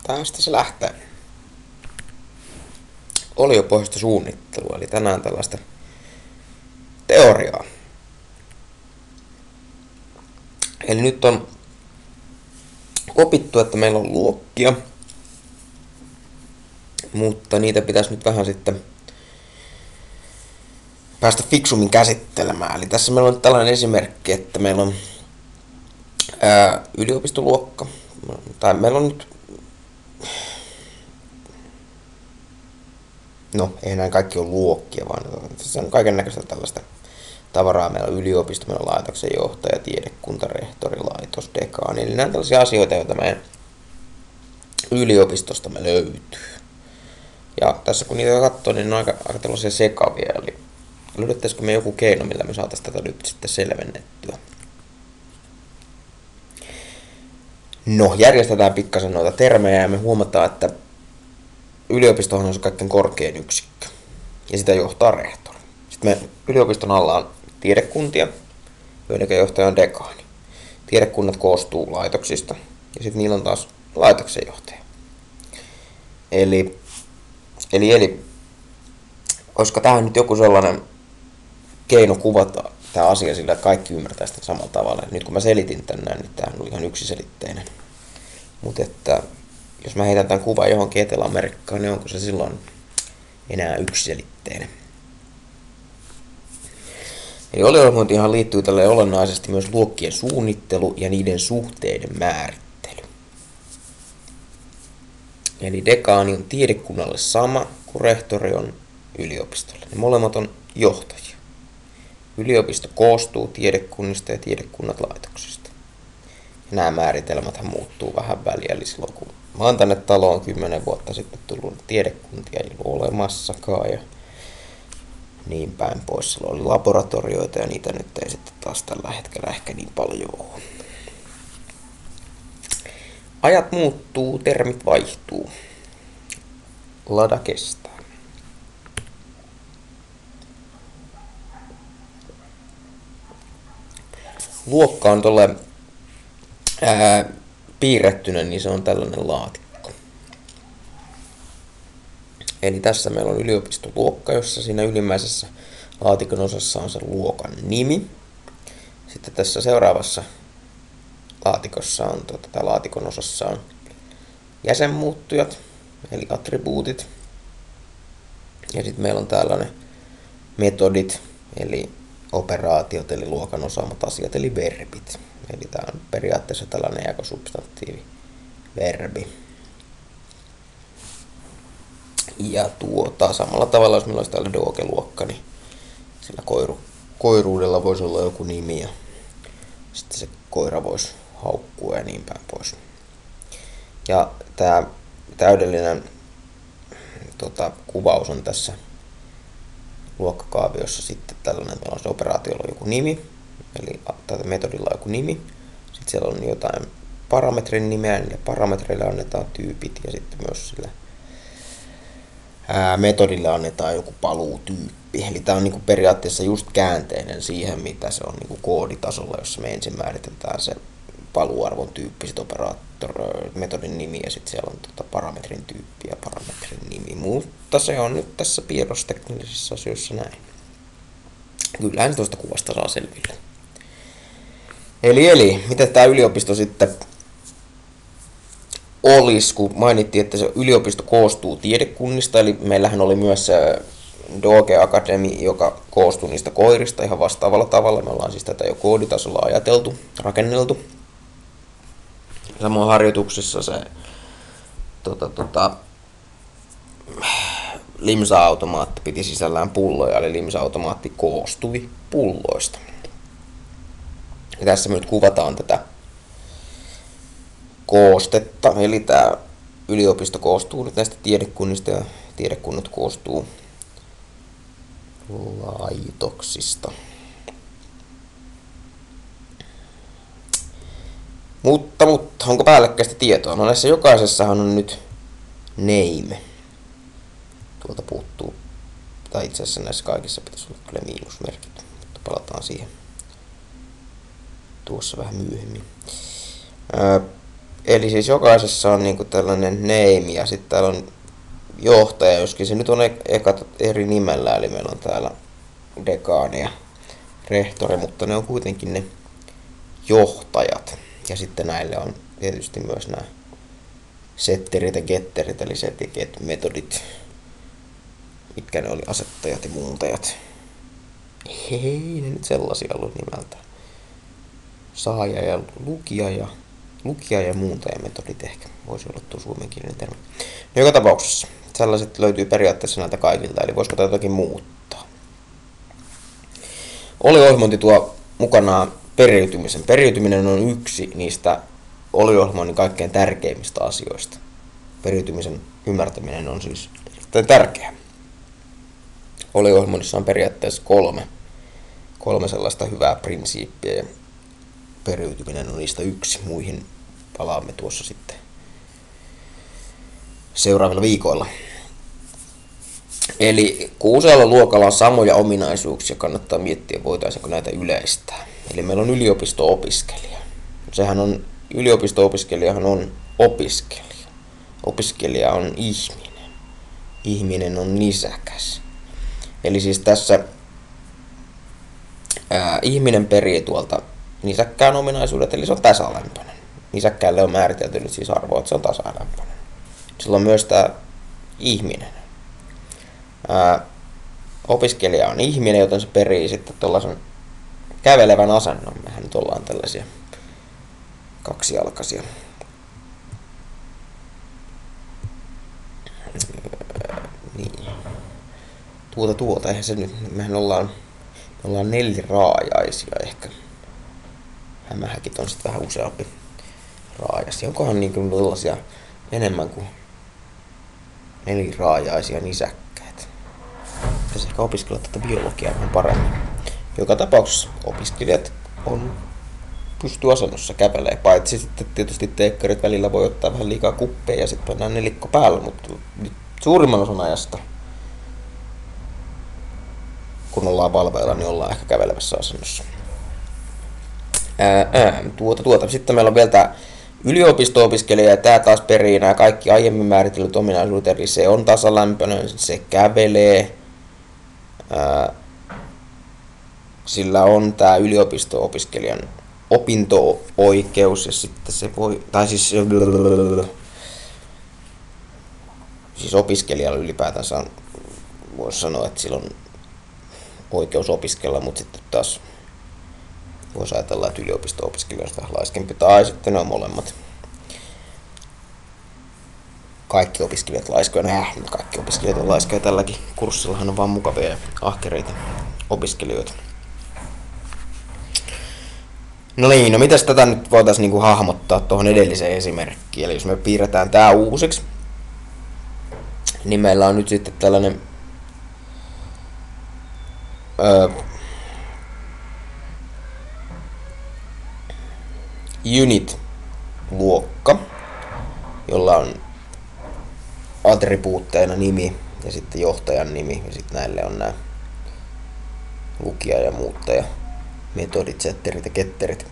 Tästä se lähtee. Oliopohjaista suunnittelua, eli tänään tällaista teoriaa. Eli nyt on opittu, että meillä on luokkia, mutta niitä pitäisi nyt vähän sitten päästä fiksummin käsittelemään. Eli tässä meillä on tällainen esimerkki, että meillä on yliopistoluokka, tai meillä on nyt, no ei näin kaikki ole luokkia, vaan se on kaiken näköistä tällaista tavaraa. Meillä on yliopisto, meillä on laitoksen johtaja, tiedekunta, rehtori, laitos, dekaani. Eli nämä on tällaisia asioita, joita meidän yliopistostamme löytyy. Ja tässä kun niitä katsoo, niin ne on aika tällaisia sekavia. Eli löydettäisikö me joku keino, millä me saataisiin tätä nyt sitten selvennettyä? No, järjestetään pikkasen noita termejä ja me huomataan, että yliopistohan on se kaikkein korkein yksikkö. Ja sitä johtaa rehtori. Sitten me yliopiston alla on tiedekuntia, joiden johtaja on dekaani. Tiedekunnat koostuu laitoksista ja sitten niillä on taas laitoksen johtaja. Eli olisiko tähän nyt joku sellainen keino kuvata tämä asia sillä, että kaikki ymmärtää sitä samalla tavalla. Nyt kun mä selitin tän näin, niin tämä on ihan yksiselitteinen. Mutta että jos mä heitän tämän kuvan johonkin Etelä-Amerikkaan, niin onko se silloin enää yksiselitteinen? Eli oliopointiinhan liittyy tälle olennaisesti myös luokkien suunnittelu ja niiden suhteiden määrittely. Eli dekaani on tiedekunnalle sama kuin rehtori on yliopistolle. Ne molemmat on johtajia. Yliopisto koostuu tiedekunnista ja tiedekunnat laitoksista. Ja nämä määritelmäthän muuttuu vähän väliä, eli silloin kun mä oon tänne taloon 10 vuotta sitten tullut, tiedekuntia ei ollut olemassakaan ja niin päin pois. Silloin oli laboratorioita ja niitä nyt ei sitten taas tällä hetkellä ehkä niin paljon ole. Ajat muuttuu, termit vaihtuu. Lada kestää. Luokka on tuolle piirrettynä, niin se on tällainen laatikko. Eli tässä meillä on yliopistoluokka, jossa siinä ylimmäisessä laatikon osassa on se luokan nimi. Sitten tässä seuraavassa laatikossa on, laatikon osassa on jäsenmuuttujat, eli attribuutit. Ja sitten meillä on tällainen metodit, eli operaatiot, eli luokan osaamat asiat, eli verbit. Eli tämä on periaatteessa tällainen jakosubstantiivi verbi. Ja samalla tavalla, jos meillä olisi täällä doge-luokka, niin sillä koiruudella voisi olla joku nimi ja sitten se koira voisi haukkua ja niin päin pois. Ja tämä täydellinen kuvaus on tässä luokkakaaviossa sitten tällainen, meillä on se operaatiolla joku nimi, eli metodilla on joku nimi. Sitten siellä on jotain parametrin nimeä, ja parametreille annetaan tyypit, ja sitten myös sillä metodille annetaan joku paluutyyppi. Eli tämä on niinku periaatteessa just käänteinen siihen, mitä se on niinku kooditasolla, jossa me ensin määritetään se paluuarvon tyyppi, sitten metodin nimi ja sitten siellä on parametrin tyyppi ja parametrin nimi. Mutta se on nyt tässä piirrosteknillisessä asioissa näin. Kyllähän tuosta kuvasta saa selville. Eli miten tämä yliopisto sitten olisi, kun mainittiin, että se yliopisto koostuu tiedekunnista, eli meillähän oli myös se Doge Academy, joka koostuu niistä koirista ihan vastaavalla tavalla. Me ollaan siis tätä jo kooditasolla ajateltu, rakenneltu. Samoin harjoituksissa se limsa-automaatti piti sisällään pulloja, eli limsa-automaatti koostui pulloista. Ja tässä me nyt kuvataan tätä koostetta, eli tämä yliopisto koostuu nyt näistä tiedekunnista ja tiedekunnat koostuu laitoksista. Mutta, onko päällekkäistä tietoa? No näissä jokaisessahan on nyt name. Tuolta puuttuu, tai itse asiassa näissä kaikissa pitäisi olla kyllä miinusmerkit, mutta palataan siihen tuossa vähän myöhemmin. Eli siis jokaisessa on niinku tällainen name ja sitten täällä on johtaja, joskin se nyt on eka eri nimellä, eli meillä on täällä dekaani ja rehtori, mutta ne on kuitenkin ne johtajat. Ja sitten näille on tietysti myös nämä setterit ja getterit, eli set ja get metodit, mitkä ne oli, asettajat ja muuntajat. Ei ne nyt sellaisia ollut nimeltään. Saaja ja lukija ja muuntajametodit ehkä voisi olla tuo suomenkielinen termi. No joka tapauksessa sellaiset löytyy periaatteessa näiltä kaikilta, eli voisiko tätä jotakin muuttaa. Oliohjelmointi tuo mukanaan periytymisen. Periytyminen on yksi niistä oliohjelmoinnin kaikkein tärkeimmistä asioista. Periytymisen ymmärtäminen on siis erittäin tärkeää. Oliohjelmoinnissa on periaatteessa kolme sellaista hyvää prinsiippiä ja periytyminen on niistä yksi. Muihin palaamme tuossa sitten seuraavilla viikoilla. Eli kun usealla luokalla on samoja ominaisuuksia, kannattaa miettiä, voitaisiinko näitä yleistää. Eli meillä on yliopisto-opiskelija. Yliopisto-opiskelijahan on opiskelija. Opiskelija on ihminen. Ihminen on nisäkäs. Eli siis tässä ihminen perii tuolta nisäkkään ominaisuudet, eli se on tasalämpöinen. Nisäkkäälle on määritelty nyt siis arvo, että se on tasalämpöinen. Sillä on myös tämä ihminen. Opiskelija on ihminen, joten se perii sitten tuollaisen kävelevän asennon. Mehän nyt ollaan tällaisia kaksijalkaisia. Niin. Eihän se nyt, mehän ollaan neliraajaisia ehkä. Hämähäkit on sitten vähän useampi raajaisia. Onkohan niin kuin tällaisia enemmän kuin neliraajaisia nisäkkäitä? Pitäisi ehkä opiskella tätä biologiaa vähän paremmin. Joka tapauksessa opiskelijat pystyasennossa kävelee, paitsi sitten tietysti teekkarit välillä voi ottaa vähän liikaa kuppeja ja sitten pannaan nelikko päälle, mutta suurimman osan ajasta, kun ollaan valveilla, niin ollaan ehkä kävelevässä asennossa. Sitten meillä on vielä tämä yliopisto-opiskelija, ja tämä taas perii nämä kaikki aiemmin määritellyt ominaisuudet, eli se on tasalämpöinen, se kävelee, sillä on tämä yliopisto-opiskelijan opinto-oikeus, ja sitten se voi, tai siis opiskelijalla ylipäätänsä on, voisi sanoa, että sillä on oikeus opiskella, mutta sitten taas voisi ajatella, että yliopisto-opiskelijoista vähän laiskempi, tai sitten ne on molemmat. Kaikki opiskelijat laiskoja, kaikki opiskelijat on laiskoja, tälläkin kurssillahan on vaan mukavia ja ahkereita opiskelijoita. No niin, mitäs tätä nyt voitaisiin niinku hahmottaa tuohon edelliseen esimerkkiin, eli jos me piirretään tää uusiksi, niin meillä on nyt sitten tällainen unit-luokka, jolla on attribuutteina nimi ja sitten johtajan nimi, ja sitten näille on nämä lukija ja muuttaja metodit, setterit ja ketterit.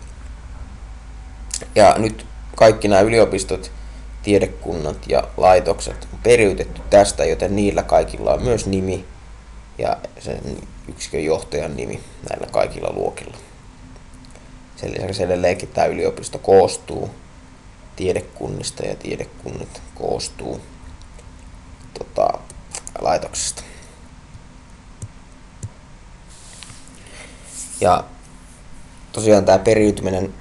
Ja nyt kaikki nämä yliopistot, tiedekunnat ja laitokset on periytetty tästä, joten niillä kaikilla on myös nimi ja sen yksikön johtajan nimi näillä kaikilla luokilla. Sen lisäksi edelleenkin tämä yliopisto koostuu tiedekunnista ja tiedekunnat koostuu laitoksesta. Ja tosiaan tämä periytyminen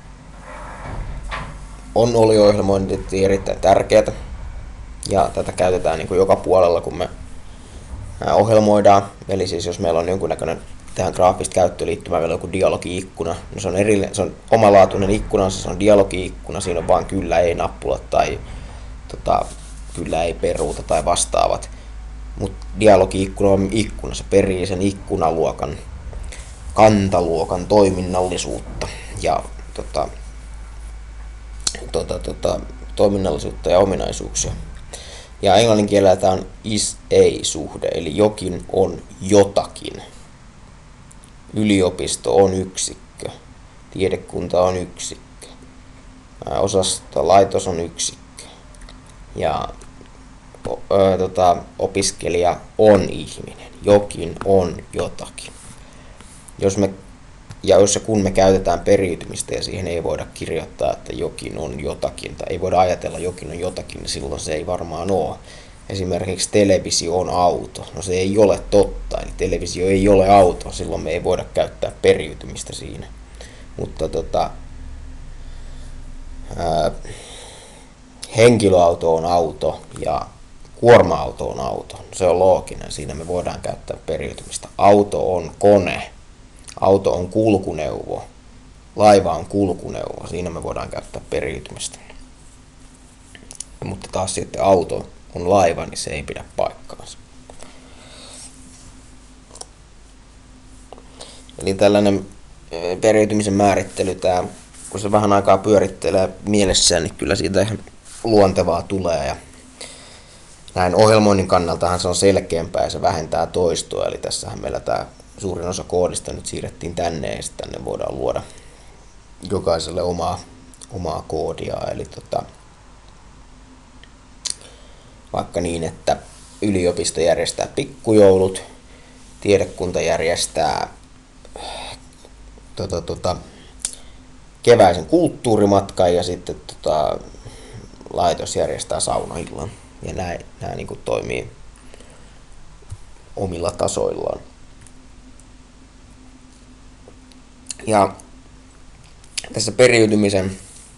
on olio-ohjelmointi erittäin tärkeää. Ja tätä käytetään niin kuin joka puolella, kun me ohjelmoidaan. Eli siis jos meillä on jonkunnäköinen tähän graafista käyttöliittymään vielä joku dialogi-ikkuna, no se on omalaatuinen ikkuna, se on dialogi-ikkuna, siinä on vaan kyllä ei nappulat tai kyllä ei peruuta tai vastaavat. Mutta dialogi-ikkuna on ikkuna, se perii sen ikkunaluokan, kantaluokan toiminnallisuutta ja toiminnallisuutta ja ominaisuuksia. Ja englannin kielellä tämä on is-a-suhde, eli jokin on jotakin. Yliopisto on yksikkö, tiedekunta on yksikkö, Osastolaitos on yksikkö. Ja opiskelija on ihminen. Jokin on jotakin. Jos ja kun me käytetään periytymistä ja siihen ei voida kirjoittaa, että jokin on jotakin, tai ei voida ajatella jokin on jotakin, niin silloin se ei varmaan ole. Esimerkiksi televisio on auto. No se ei ole totta, eli televisio ei ole auto, silloin me ei voida käyttää periytymistä siinä. Mutta henkilöauto on auto ja kuorma-auto on auto. Se on looginen, siinä me voidaan käyttää periytymistä. Auto on kone. Auto on kulkuneuvo. Laiva on kulkuneuvo. Siinä me voidaan käyttää periytymistä. Mutta taas sitten auto on laiva, niin se ei pidä paikkaansa. Eli tällainen periytymisen määrittely, kun se vähän aikaa pyörittelee mielessään, niin kyllä siitä ihan luontevaa tulee. Ja näin ohjelmoinnin kannaltahan se on selkeämpää ja se vähentää toistoa. Eli tässähän meillä tämä suurin osa koodista nyt siirrettiin tänne ja sitten tänne voidaan luoda jokaiselle omaa koodia. Eli vaikka niin, että yliopisto järjestää pikkujoulut, tiedekunta järjestää keväisen kulttuurimatkan ja sitten laitos järjestää saunaillan. Ja nämä niin kuin toimii omilla tasoillaan. Ja tässä periytymisen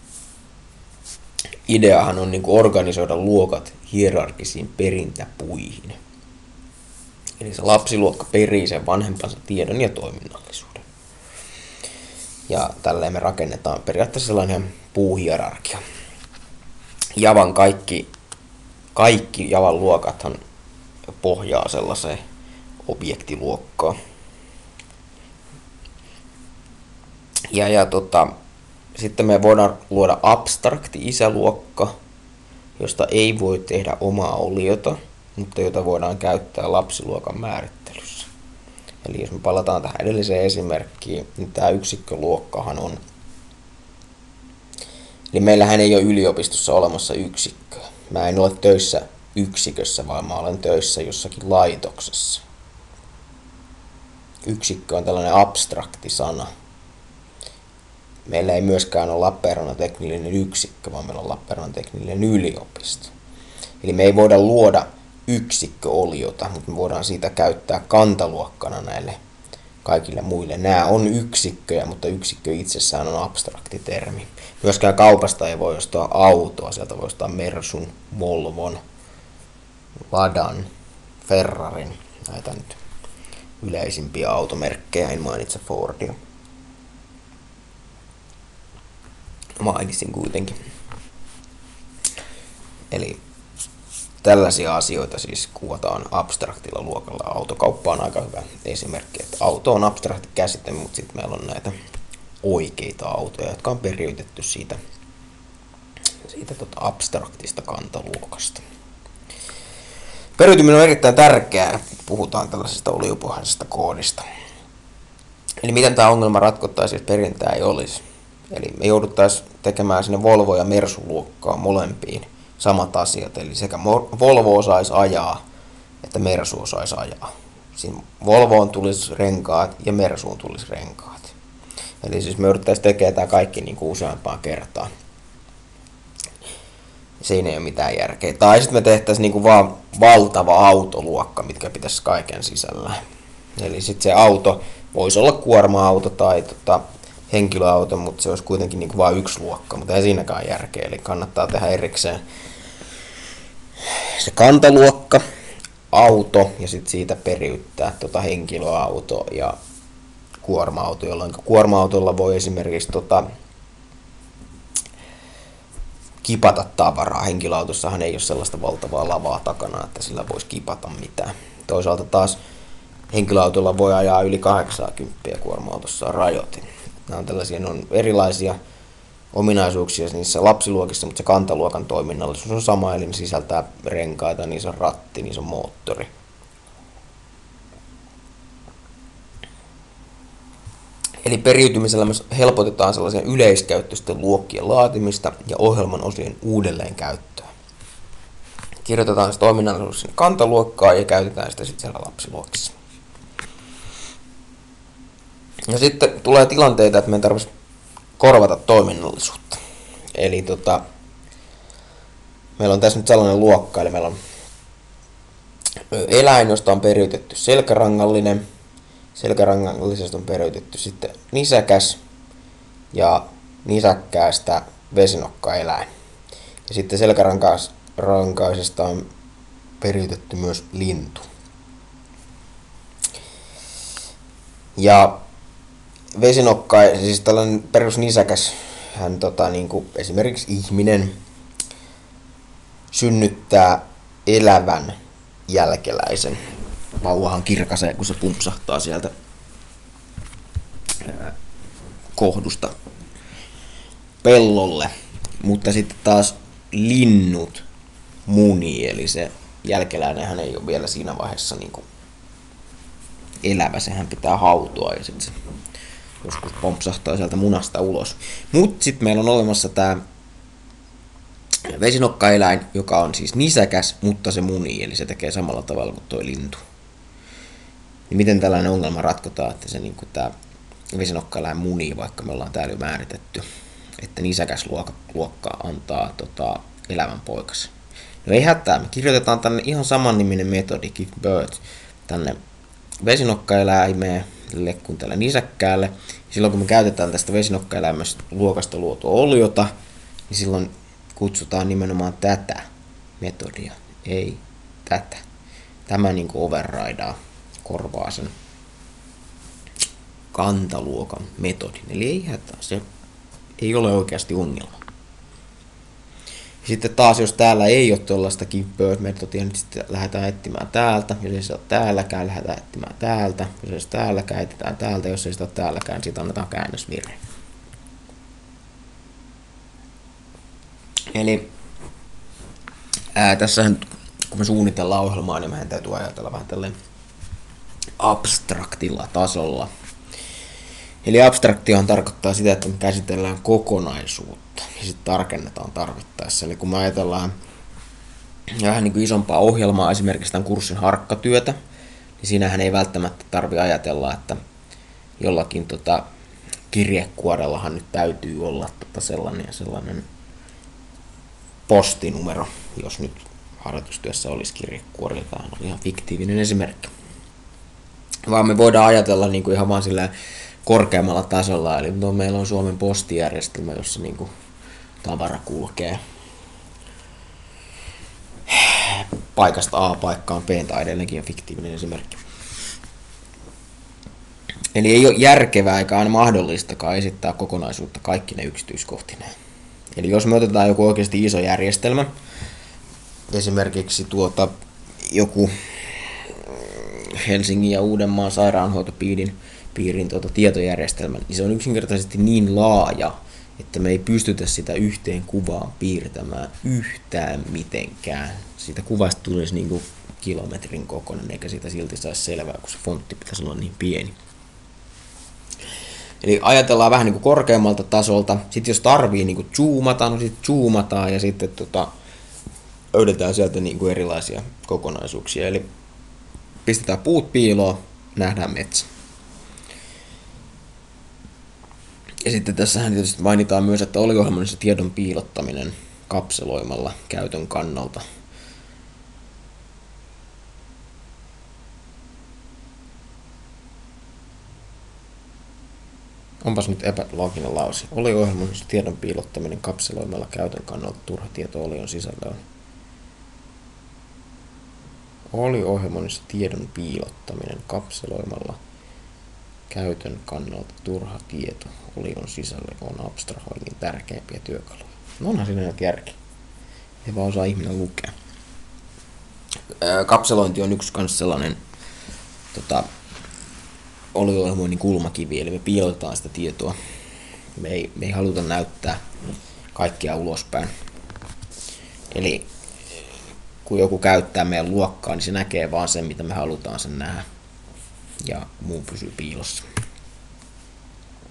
ideahan on niin kuin organisoida luokat hierarkisiin perintäpuihin. Eli se lapsiluokka perii sen vanhempansa tiedon ja toiminnallisuuden. Ja tälleen me rakennetaan periaatteessa sellainen puuhierarkia. Javan kaikki Javan luokathan pohjaa sellaiseen objektiluokkaan. Sitten me voidaan luoda abstrakti isäluokka, josta ei voi tehdä omaa oliota, mutta jota voidaan käyttää lapsiluokan määrittelyssä. Eli jos me palataan tähän edelliseen esimerkkiin, niin tämä yksikköluokkahan on. Eli meillähän ei ole yliopistossa olemassa yksikköä. Mä en ole töissä yksikössä, vaan mä olen töissä jossakin laitoksessa. Yksikkö on tällainen abstrakti sana. Meillä ei myöskään ole Lappeenrannan teknillinen yksikkö, vaan meillä on Lappeenrannan teknillinen yliopisto. Eli me ei voida luoda yksikköoliota, mutta me voidaan siitä käyttää kantaluokkana näille kaikille muille. Nämä on yksikköjä, mutta yksikkö itsessään on abstrakti termi. Myöskään kaupasta ei voi ostaa autoa, sieltä voi ostaa Mersun, Volvon, Ladan, Ferrarin, näitä nyt yleisimpiä automerkkejä, en mainitse Fordia. Mainitsin kuitenkin. Eli tällaisia asioita siis kuvataan abstraktilla luokalla. Autokauppa on aika hyvä esimerkki, että auto on abstrakti käsite, mutta sitten meillä on näitä oikeita autoja, jotka on periytetty siitä abstraktista kantaluokasta. Periytyminen on erittäin tärkeää, kun puhutaan tällaisesta oliopohjaisesta koodista. Eli miten tämä ongelma ratkottaisiin, jos perintää ei olisi? Eli me jouduttaisiin tekemään sinne Volvo- ja Mersu-luokkaan molempiin samat asiat. Eli sekä Volvo osaisi ajaa, että Mersu osaisi ajaa. Siinä Volvoon tulisi renkaat ja Mersuun tulisi renkaat. Eli siis me jouduttaisiin tekemään tämä kaikki niin kuin useampaan kertaan. Siinä ei ole mitään järkeä. Tai sitten me tehtäisiin niin kuin vaan valtava autoluokka, mitkä pitäisi kaiken sisällä. Eli sitten se auto voisi olla kuorma-auto tai henkilöauto, mutta se olisi kuitenkin niin kuin vain yksi luokka, mutta ei siinäkään järkeä. Eli kannattaa tehdä erikseen se kantaluokka, auto ja sitten siitä periyttää henkilöauto ja kuorma-auto, jolloin kuorma-autolla voi esimerkiksi kipata tavaraa. Henkilöautossahan ei ole sellaista valtavaa lavaa takana, että sillä voisi kipata mitään. Toisaalta taas henkilöautolla voi ajaa yli 80 ja kuorma-autossa on rajoitin. Nämä on tällaisia, ne on erilaisia ominaisuuksia niissä lapsiluokissa, mutta se kantaluokan toiminnallisuus on sama, eli ne sisältää renkaita, niissä on ratti, niissä on moottori. Eli periytymisellä myös helpotetaan sellaisia yleiskäyttöisten luokkien laatimista ja ohjelman osien uudelleenkäyttöä. Kirjoitetaan se toiminnallisuus sinne kantaluokkaan ja käytetään sitä sitten siellä lapsiluokissa. Ja sitten tulee tilanteita, että meidän tarvitsisi korvata toiminnallisuutta. Eli meillä on tässä nyt sellainen luokka, eli meillä on eläin, josta on periytetty selkärangallinen. Selkärangallisesta on periytetty sitten nisäkäs ja nisäkkäästä vesinokkaeläin. Ja sitten selkärankaisesta on periytetty myös lintu. Ja siis tällainen perusnisäkäs, hän niin kuin esimerkiksi ihminen synnyttää elävän jälkeläisen. Vauvahan kirkaisee, kun se pumpsahtaa sieltä kohdusta pellolle. Mutta sitten taas linnut munii, eli se jälkeläinenhän ei ole vielä siinä vaiheessa niin kuin elävä, sehän pitää hautua ja sitten se joskus pompsahtaa sieltä munasta ulos. Mutta sitten meillä on olemassa tämä vesinokkaeläin, joka on siis nisäkäs, mutta se munii, eli se tekee samalla tavalla kuin tuo lintu. Niin miten tällainen ongelma ratkotaan, että se niin kuin tämä vesinokkaeläin munii, vaikka me ollaan täällä jo määritetty, että nisäkäs luokka antaa elävän poikas. No ei hätää, me kirjoitetaan tänne ihan samanniminen metodi give birth tänne vesinokkaeläimelle kuin tälle nisäkkäälle. Silloin kun me käytetään tästä vesinokkaeläimestä luokasta luotua oliota, niin silloin kutsutaan nimenomaan tätä metodia, ei tätä. Tämä niin kuin overridaa, korvaa sen kantaluokan metodin. Eli ei hätää, se ei ole oikeasti ongelma. Sitten taas, jos täällä ei ole tuollaista give birth-metodia, niin sitten lähdetään etsimään täältä. Jos ei se ole täälläkään, lähdetään etsimään täältä. Jos ei se ole täälläkään, etsitään täältä. Jos ei se ole täälläkään, niin sitten annetaan käännösvirhe. Eli tässähän, kun me suunnitellaan ohjelmaa, niin meidän täytyy ajatella vähän tälleen abstraktilla tasolla. Eli abstraktiohan tarkoittaa sitä, että me käsitellään kokonaisuutta ja sitten tarkennetaan tarvittaessa. Eli kun me ajatellaan vähän niin kuin isompaa ohjelmaa, esimerkiksi tämän kurssin harkkatyötä, niin siinähän ei välttämättä tarvitse ajatella, että jollakin kirjekuorellahan nyt täytyy olla sellainen ja sellainen postinumero, jos nyt harjoitustyössä olisi kirjekuori. Tämä on ihan fiktiivinen esimerkki. Vaan me voidaan ajatella niin kuin ihan vaan sillä korkeammalla tasolla, eli meillä on Suomen postijärjestelmä, jossa niin kuin tavara kulkee paikasta A paikkaan B, tai edelleenkin on fiktiivinen esimerkki. Eli ei ole järkevää eikä aina mahdollistakaan esittää kokonaisuutta kaikki ne yksityiskohtineen. Eli jos me otetaan joku oikeasti iso järjestelmä, esimerkiksi joku Helsingin ja Uudenmaan sairaanhoitopiirin tietojärjestelmä, niin se on yksinkertaisesti niin laaja, että me ei pystytä sitä yhteen kuvaan piirtämään yhtään mitenkään. Siitä kuvasta tulisi niin kuin kilometrin kokoinen, eikä siitä silti saisi selvää, kun se fontti pitäisi olla niin pieni. Eli ajatellaan vähän niin kuin korkeammalta tasolta. Sitten jos tarvii niin kuin zoomata, no sitten zoomataan ja sitten löydetään sieltä niin kuin erilaisia kokonaisuuksia. Eli pistetään puut piiloon, nähdään metsä. Ja sitten tässähän tietysti mainitaan myös, että oliohjelmallisen tiedon piilottaminen kapseloimalla käytön kannalta. Onpas nyt epälooginen lause. Oliohjelmallisen tiedon piilottaminen kapseloimalla käytön kannalta turha tieto olion sisällä on. Oliohjelmallisen tiedon piilottaminen kapseloimalla käytön kannalta turha tieto olion sisälle on abstrahoinnin tärkeimpiä työkaluja. No onhan siinä nyt järki. Ei vaan osaa ihminen lukea. Kapselointi on yksi kans sellainen oliohjelmoinnin kulmakivi, eli me piilotetaan sitä tietoa. Me ei haluta näyttää kaikkia ulospäin. Eli kun joku käyttää meidän luokkaa, niin se näkee vaan sen, mitä me halutaan sen nähdä. Ja muu pysyy piilossa.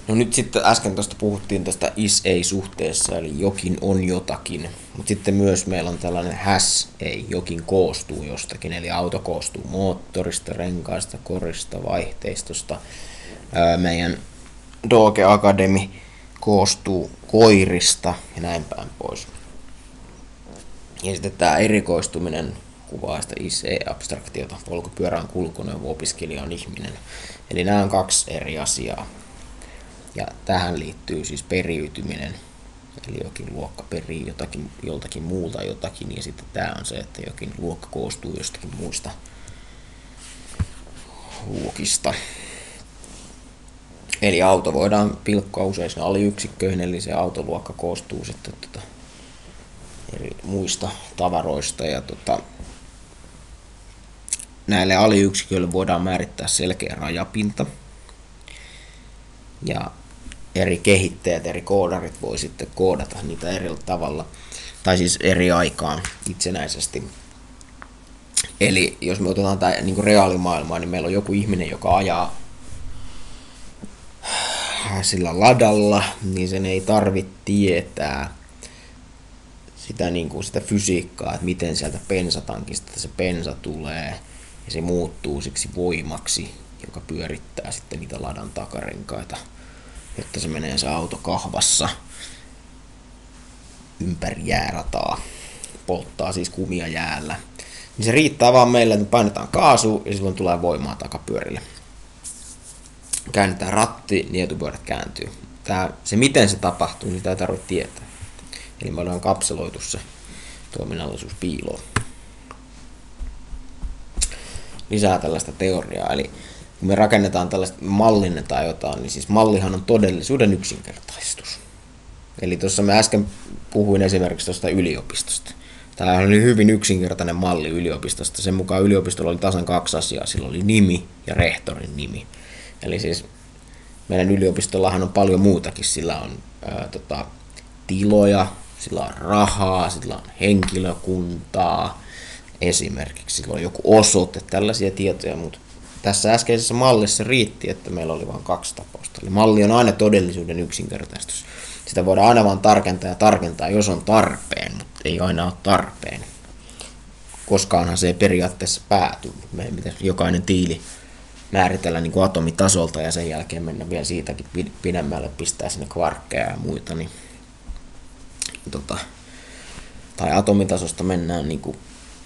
No nyt sitten äsken tuosta puhuttiin tästä is-ei-suhteessa, eli jokin on jotakin. Mutta sitten myös meillä on tällainen has-ei, jokin koostuu jostakin. Eli auto koostuu moottorista, renkaista, korista, vaihteistosta. Meidän Doge Academy koostuu koirista ja näin päin pois. Ja sitten tämä erikoistuminen kuvaa sitä is-ei-abstraktiota. Polkupyörä on kulkuneuvo, opiskelija on ihminen. Eli nämä on kaksi eri asiaa. Ja tähän liittyy siis periytyminen, eli jokin luokka perii joltakin muulta jotakin, ja sitten tämä on se, että jokin luokka koostuu jostakin muista luokista. Eli auto voidaan pilkkoa usein aliyksikköihin, eli se autoluokka koostuu sitten eri muista tavaroista, ja näille aliyksiköille voidaan määrittää selkeä rajapinta. Ja eri kehittäjät, eri koodarit voi sitten koodata niitä eri tavalla, tai siis eri aikaan itsenäisesti. Eli jos me otetaan tämä niin reaalimaailmaa, niin meillä on joku ihminen, joka ajaa sillä ladalla, niin sen ei tarvitse tietää sitä fysiikkaa, että miten sieltä bensatankista se bensa tulee, ja se muuttuu siksi voimaksi, joka pyörittää sitten niitä ladan takarenkaita, jotta se menee se auto kahvassa ympäri jäärataa, polttaa siis kumia jäällä. Niin se riittää vaan meille, että me painetaan kaasua ja silloin tulee voimaa takapyörille. Käännetään ratti, niin etupyörät kääntyy. Se miten se tapahtuu, niin sitä ei tarvitse tietää. Eli me ollaan kapseloitu se toiminnallisuus piiloon. Lisää tällaista teoriaa, eli kun me rakennetaan tällaista, mallinnetaan jotain, niin siis mallihan on todellisuuden yksinkertaistus. Eli tuossa mä äsken puhuin esimerkiksi tuosta yliopistosta. Tämä oli hyvin yksinkertainen malli yliopistosta. Sen mukaan yliopistolla oli tasan kaksi asiaa. Sillä oli nimi ja rehtorin nimi. Eli siis meidän yliopistollahan on paljon muutakin. Sillä on tiloja, sillä on rahaa, sillä on henkilökuntaa. Esimerkiksi sillä on joku osoite, tällaisia tietoja, mutta tässä äskeisessä mallissa riitti, että meillä oli vain kaksi tapausta. Eli malli on aina todellisuuden yksinkertaistus. Sitä voidaan aina vaan tarkentaa, jos on tarpeen, mutta ei aina ole tarpeen. Koskaanhan se ei periaatteessa pääty. Meidän pitäisi jokainen tiili määritellä niin kuin atomitasolta ja sen jälkeen mennä vielä siitäkin pidemmälle, pistää sinne kvarkkeja ja muita. Tai atomitasosta mennään niin kuin,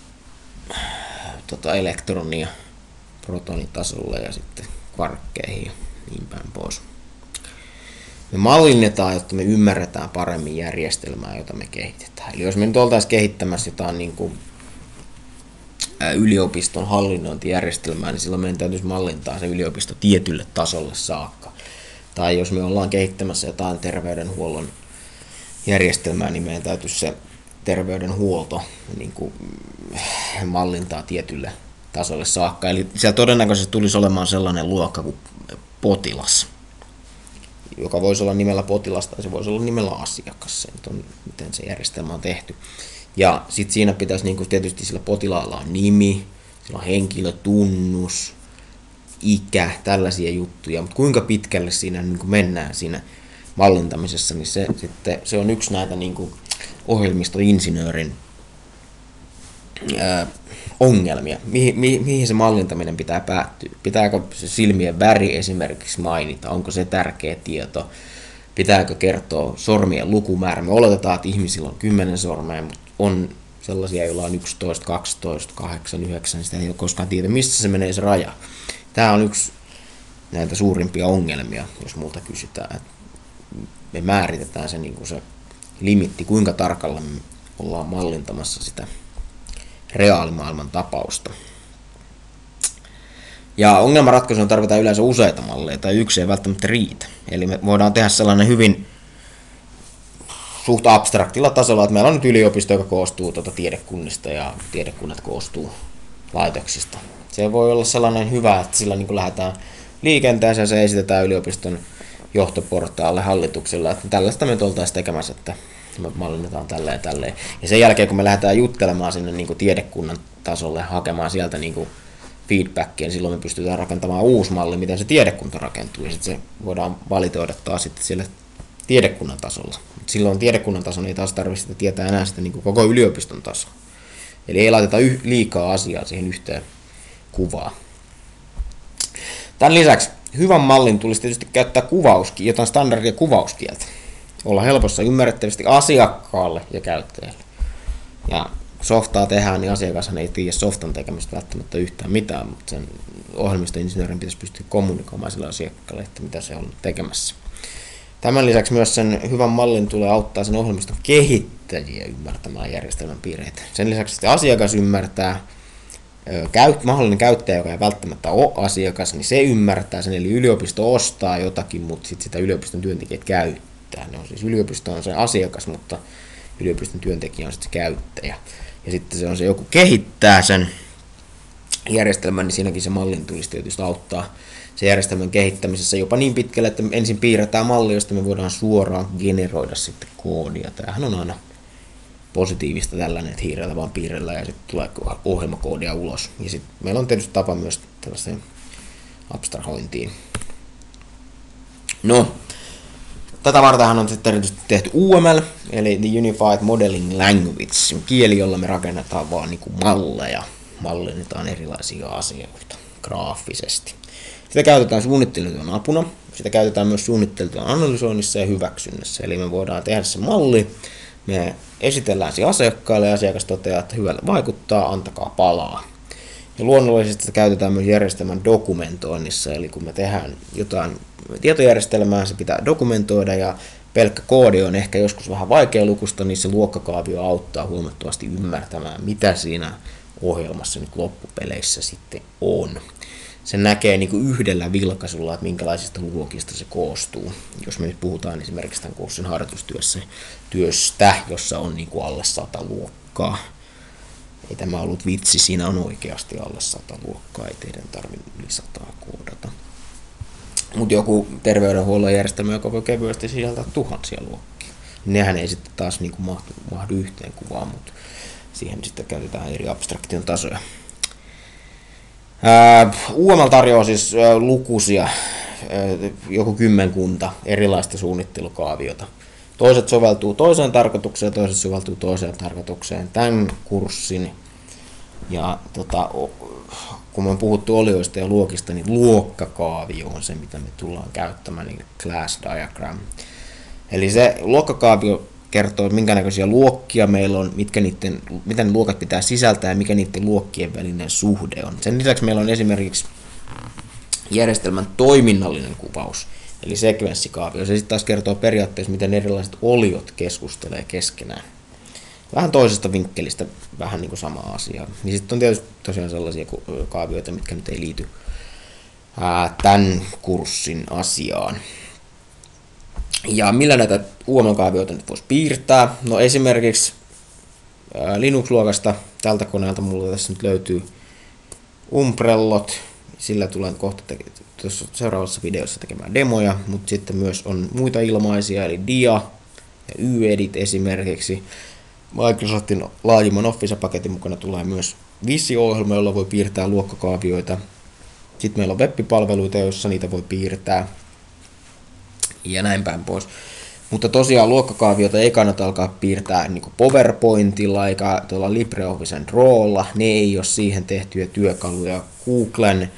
elektronia protonitasolle ja sitten kvarkkeihin ja niin päin pois. Me mallinnetaan, jotta me ymmärretään paremmin järjestelmää, jota me kehitetään. Eli jos me nyt oltaisiin kehittämässä jotain niin kuin yliopiston hallinnointijärjestelmää, niin silloin meidän täytyisi mallintaa se yliopisto tietylle tasolle saakka. Tai jos me ollaan kehittämässä jotain terveydenhuollon järjestelmää, niin meidän täytyisi se terveydenhuolto niin kuin mallintaa tietylle tasolle saakka. Eli siellä todennäköisesti tulisi olemaan sellainen luokka kuin potilas, joka voisi olla nimellä potilas tai se voisi olla nimellä asiakas, se on, miten se järjestelmä on tehty. Ja sitten siinä pitäisi niin kuin tietysti sillä potilaalla on nimi, sillä on henkilötunnus, ikä, tällaisia juttuja, mutta kuinka pitkälle siinä niin kuin mennään siinä mallintamisessa, niin se on yksi näitä niin kuin ohjelmistoinsinöörin ongelmia. Mihin se mallintaminen pitää päättyä? Pitääkö se silmien väri esimerkiksi mainita? Onko se tärkeä tieto? Pitääkö kertoa sormien lukumäärä? Me oletetaan, että ihmisillä on 10 sormea, mutta on sellaisia, joilla on 11, 12, 8, 9. Sitä ei ole koskaan tiedä, mistä se menee se raja. Tämä on yksi näitä suurimpia ongelmia, jos multa kysytään. Me määritetään se, niin kuin se limitti, kuinka tarkalla me ollaan mallintamassa sitä reaalimaailman tapausta. Ja ongelmanratkaisuun tarvitaan yleensä useita malleja, tai yksi ei välttämättä riitä. Eli me voidaan tehdä sellainen hyvin suht abstraktilla tasolla, että meillä on nyt yliopisto, joka koostuu tiedekunnista, ja tiedekunnat koostuu laitoksista. Se voi olla sellainen hyvä, että sillä niin kuin lähdetään liikenteeseen ja se esitetään yliopiston johtoportaalle hallituksella, että tällaista me oltaisiin tekemässä, että me mallinnetaan tälleen. Ja sen jälkeen, kun me lähdetään juttelemaan sinne niin kuin tiedekunnan tasolle, hakemaan sieltä niin kuin feedbackia, niin silloin me pystytään rakentamaan uusi malli, miten se tiedekunta rakentuu, ja sitten se voidaan valitoida taas sitten siellä tiedekunnan tasolla. Mut silloin tiedekunnan tasolla ei taas tarvitse tietää enää sitä niin kuin koko yliopiston tasoa. Eli ei laiteta liikaa asiaa siihen yhteen kuvaan. Tämän lisäksi hyvän mallin tulisi tietysti käyttää jotain standardia kuvauskieltä. Olla helpossa ymmärrettävästi asiakkaalle ja käyttäjälle. Ja softaa tehdään, niin asiakashan ei tiedä softan tekemistä välttämättä yhtään mitään, mutta sen ohjelmistoinsinöörin pitäisi pystyä kommunikoimaan sille asiakkaalle, että mitä se on tekemässä. Tämän lisäksi myös sen hyvän mallin tulee auttaa sen ohjelmiston kehittäjiä ymmärtämään järjestelmän piirteitä. Sen lisäksi sitten asiakas ymmärtää, mahdollinen käyttäjä, joka ei välttämättä ole asiakas, niin se ymmärtää sen, eli yliopisto ostaa jotakin, mutta sitten sitä yliopiston työntekijät käyttää. Ne on siis yliopisto on se asiakas, mutta yliopiston työntekijä on sitten se käyttäjä. Ja sitten se on se joku kehittää sen järjestelmän, niin siinäkin se mallin tulisi tietysti auttaa se järjestelmän kehittämisessä jopa niin pitkälle, että ensin piirretään malli, josta me voidaan suoraan generoida sitten koodia. Tämähän on aina positiivista tällainen, että hiirellä vaan piirrellä ja sitten tulee ohjelmakoodia ulos. Ja sitten meillä on tietysti tapa myös tällaiseen abstrahointiin. No, tätä vartenhan on sitten erityisesti tehty UML, eli The Unified Modeling Language, kieli, jolla me rakennetaan vaan niin kuin malleja, mallinnetaan erilaisia asioita graafisesti. Sitä käytetään suunnittelutyön apuna, sitä käytetään myös suunnittelutyön analysoinnissa ja hyväksynnässä, eli me voidaan tehdä se malli, me esitellään se asiakkaalle ja asiakas toteaa, että hyvälle vaikuttaa, antakaa palaa. Ja luonnollisesti sitä käytetään myös järjestelmän dokumentoinnissa, eli kun me tehdään jotain tietojärjestelmää, se pitää dokumentoida ja pelkkä koodi on ehkä joskus vähän vaikealukuista, niin se luokkakaavio auttaa huomattavasti ymmärtämään, mitä siinä ohjelmassa nyt loppupeleissä sitten on. Se näkee niin kuin yhdellä vilkaisulla, että minkälaisista luokista se koostuu. Jos me nyt puhutaan esimerkiksi tämän kurssin harjoitustyöstä, jossa on niin kuin alle 100 luokkaa. Ei tämä ollut vitsi, siinä on oikeasti alle 100 luokkaa, ei teidän tarvitse yli 100 koodata. Mutta joku terveydenhuollon järjestelmä, joka voi kevyesti sisältää tuhansia luokkia. Nehän ei sitten taas niin kuin mahdu yhteen kuvaan, mutta siihen sitten käytetään eri abstraktion tasoja. UML tarjoaa siis lukuisia, joku kymmenkunta erilaista suunnittelukaaviota. Toiset soveltuu toiseen tarkoitukseen, toiset soveltuu toiseen tarkoitukseen. Tämän kurssin ja kun me on puhuttu olioista ja luokista, niin luokkakaavio on se, mitä me tullaan käyttämään, niin class diagram. Eli se luokkakaavio kertoo, minkä näköisiä luokkia meillä on, mitä ne luokat pitää sisältää ja mikä niiden luokkien välinen suhde on. Sen lisäksi meillä on esimerkiksi järjestelmän toiminnallinen kuvaus, eli sekvenssikaavio. Se sitten taas kertoo periaatteessa, miten erilaiset oliot keskustelee keskenään. Vähän toisesta vinkkelistä, vähän niin kuin sama asia. Niin sitten on tietysti tosiaan sellaisia kaavioita, mitkä nyt ei liity tämän kurssin asiaan. Ja millä näitä UML-kaavioita nyt voisi piirtää? No esimerkiksi Linux-luokasta tältä koneelta mulla tässä nyt löytyy umbrellot. Sillä tulen kohta tuossa seuraavassa videossa tekemään demoja, mutta sitten myös on muita ilmaisia, eli dia ja YEdit esimerkiksi. Microsoftin laajimman Office-paketin mukana tulee myös Visio-ohjelma, jolla voi piirtää luokkakaavioita. Sitten meillä on web-palveluita, joissa niitä voi piirtää. Ja näin päin pois. Mutta tosiaan luokkakaaviota ei kannata alkaa piirtää niin kuin PowerPointilla eikä tuolla LibreOfficen Drawlla. Ne ei ole siihen tehtyjä työkaluja. Googlen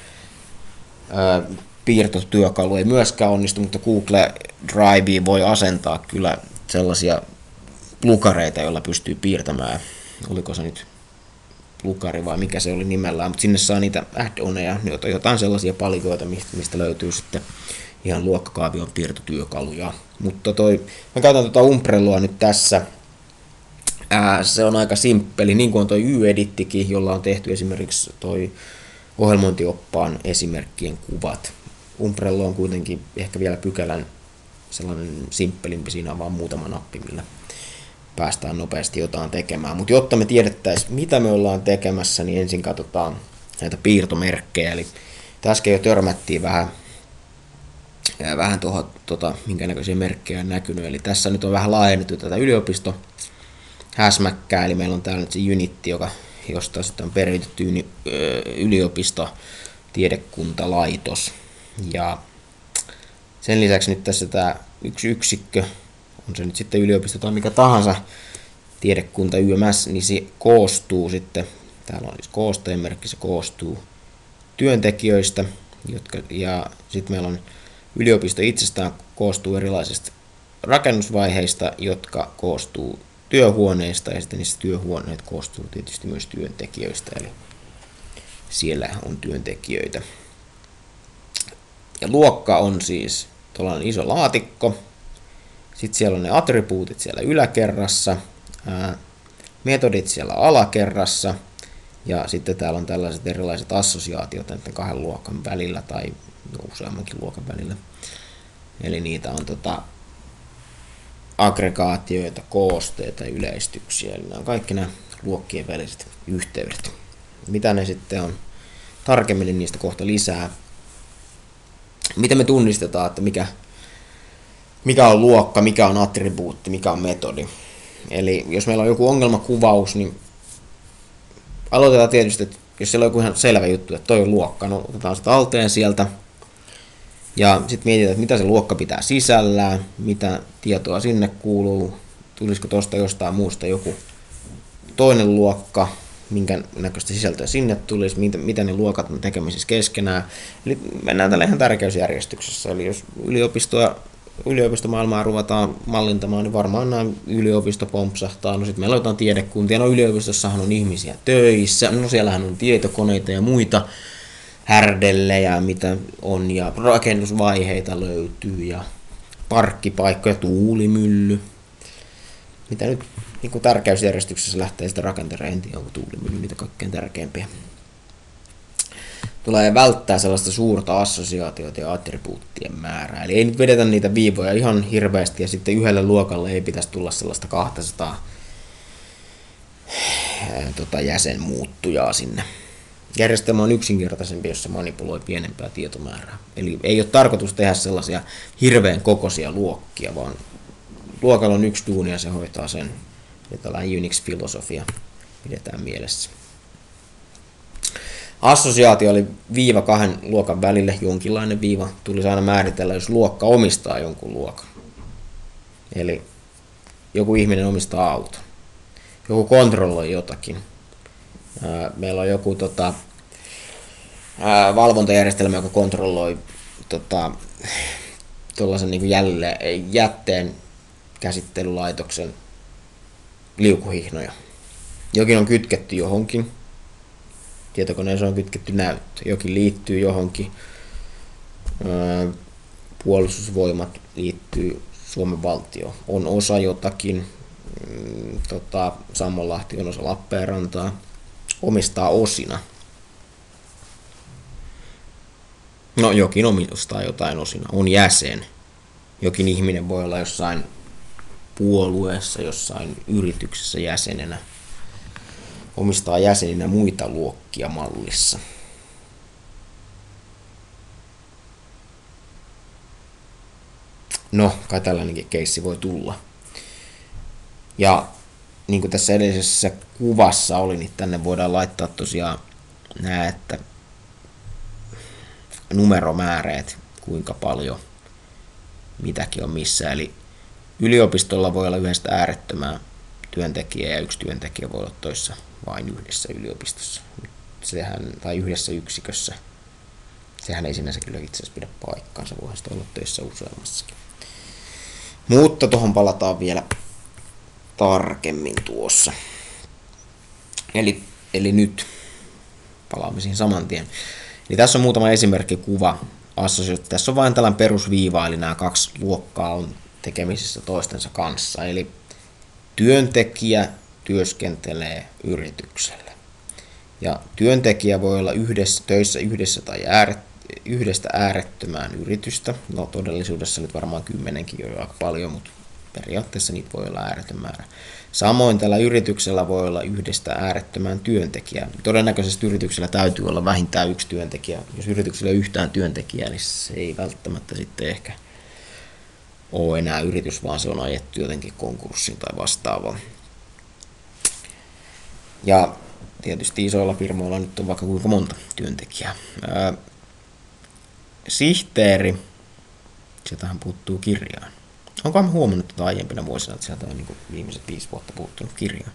piirtotyökalu ei myöskään onnistu, mutta Google Drive voi asentaa kyllä sellaisia plukareita, joilla pystyy piirtämään. Oliko se nyt plukari vai mikä se oli nimellään, mutta sinne saa niitä add-oneja, jotain sellaisia palikoita, mistä löytyy sitten ihan luokkakaavion piirtotyökaluja. Mutta mä käytän tuota Umbrelloa nyt tässä. Se on aika simppeli, niin kuin on toi YEdittikin, jolla on tehty esimerkiksi toi ohjelmointioppaan esimerkkien kuvat. Umbrello on kuitenkin ehkä vielä pykälän sellainen simppelimpi, siinä on vaan muutama nappi, millä päästään nopeasti jotain tekemään. Mutta jotta me tiedettäisiin, mitä me ollaan tekemässä, niin ensin katsotaan näitä piirtomerkkejä. Eli tässä jo törmättiin vähän tuohon, minkä näköisiä merkkejä on näkynyt. Eli tässä nyt on vähän laajennettu tätä yliopisto häsmäkkää, eli meillä on täällä nyt se unitti, josta sitten on periytetty yliopisto, tiedekuntalaitos. Ja sen lisäksi nyt tässä tämä yksi yksikkö, on se nyt sitten yliopisto tai mikä tahansa, tiedekunta YMS, niin se koostuu sitten, täällä on siis koostemerkki, se koostuu työntekijöistä, ja sitten meillä on yliopisto itsestään koostuu erilaisista rakennusvaiheista, jotka koostuu työhuoneista, ja sitten niistä työhuoneet koostuu tietysti myös työntekijöistä, eli siellä on työntekijöitä. Ja luokka on siis tuollainen iso laatikko, sitten siellä on ne attribuutit siellä yläkerrassa, metodit siellä alakerrassa, ja sitten täällä on tällaiset erilaiset assosiaatiot näiden kahden luokan välillä tai useammankin luokan välillä. Eli niitä on aggregaatioita, koosteita ja yleistyksiä. Eli nämä on kaikki nämä luokkien väliset yhteydet. Mitä ne sitten on? Tarkemmin niin niistä kohta lisää. Miten me tunnistetaan, että mikä on luokka, mikä on attribuutti, mikä on metodi. Eli jos meillä on joku ongelmakuvaus, niin aloitetaan tietysti, että jos siellä on joku ihan selvä juttu, että toi on luokka, no otetaan se talteen sieltä. Ja sitten mietitään, että mitä se luokka pitää sisällään, mitä tietoa sinne kuuluu, tulisiko tuosta jostain muusta joku toinen luokka, minkä näköistä sisältöä sinne tulisi, mitä ne luokat on tekemisissä keskenään. Eli mennään tällä ihan tärkeysjärjestyksessä. Eli jos yliopistomaailmaa ruvetaan mallintamaan, niin varmaan nämä yliopisto pompsahtaa. No sitten meillä on jotain tiedekuntia. No yliopistossahan on ihmisiä töissä. No siellähän on tietokoneita ja muita härdellejä, mitä on, ja rakennusvaiheita löytyy, ja parkkipaikkoja, tuulimylly. Mitä nyt niin tärkeysjärjestyksessä lähtee sitä rakentamaan, en tiedä, onko tuulimylly niitä kaikkein tärkeimpiä. Tulee välttää sellaista suurta assosiaatioita ja attribuuttien määrää. Eli ei nyt vedetä niitä viivoja ihan hirveästi, ja sitten yhdelle luokalle ei pitäisi tulla sellaista 200 jäsenmuuttujaa sinne. Järjestelmä on yksinkertaisempi, jos se manipuloi pienempää tietomäärää. Eli ei ole tarkoitus tehdä sellaisia hirveän kokoisia luokkia, vaan luokalla on yksi duuni ja se hoitaa sen. Ja tällainen Unix-filosofia pidetään mielessä. Assosiaatio oli viiva kahden luokan välille, jonkinlainen viiva tulisi aina määritellä, jos luokka omistaa jonkun luokan. Eli joku ihminen omistaa auton, joku kontrolloi jotakin. Meillä on joku valvontajärjestelmä, joka kontrolloi tuollaisen niin jätteen käsittelylaitoksen liukuhihnoja. Jokin on kytketty johonkin. Tietokoneessa on kytketty näyttö. Jokin liittyy johonkin. Puolustusvoimat liittyy Suomen valtioon. On osa jotakin. Sammonlahti on osa Lappeenrantaa. Omistaa osina. No jokin omistaa jotain osina. On jäsen. Jokin ihminen voi olla jossain puolueessa, jossain yrityksessä jäsenenä. Omistaa jäseninä muita luokkia mallissa. No, kai tällainenkin keissi voi tulla. Ja niin kuin tässä edellisessä kuvassa oli, niin tänne voidaan laittaa tosiaan nämä, että numeromääreet, kuinka paljon mitäkin on missä. Eli yliopistolla voi olla yhdestä äärettömää työntekijää ja yksi työntekijä voi olla toissa vain yhdessä yliopistossa. Tai yhdessä yksikössä. Sehän ei sinänsä kyllä itse asiassa pidä paikkaansa, voihan sitä olla töissä useammassakin. Mutta tuohon palataan vielä tarkemmin tuossa. Eli nyt palaamme siihen saman tien. Eli tässä on muutama esimerkkikuva. Tässä on vain tällainen perusviiva, eli nämä kaksi luokkaa on tekemisissä toistensa kanssa. Eli työntekijä työskentelee yritykselle. Ja työntekijä voi olla töissä yhdessä tai yhdestä äärettömään yritystä. No todellisuudessa nyt varmaan 10kin jo aika paljon, mutta periaatteessa niitä voi olla ääretön määrä. Samoin tällä yrityksellä voi olla yhdestä äärettömään työntekijää. Todennäköisesti yrityksellä täytyy olla vähintään yksi työntekijä. Jos yrityksellä ei ole yhtään työntekijää, niin se ei välttämättä sitten ehkä ole enää yritys, vaan se on ajettu jotenkin konkurssiin tai vastaavaan. Ja tietysti isoilla firmoilla nyt on vaikka kuinka monta työntekijää. Sihteeri, sieltähän puuttuu kirjaan. Onkohan huomannut tätä aiempina vuosina, että sieltä on niin viimeiset 5 vuotta puuttunut kirjaan.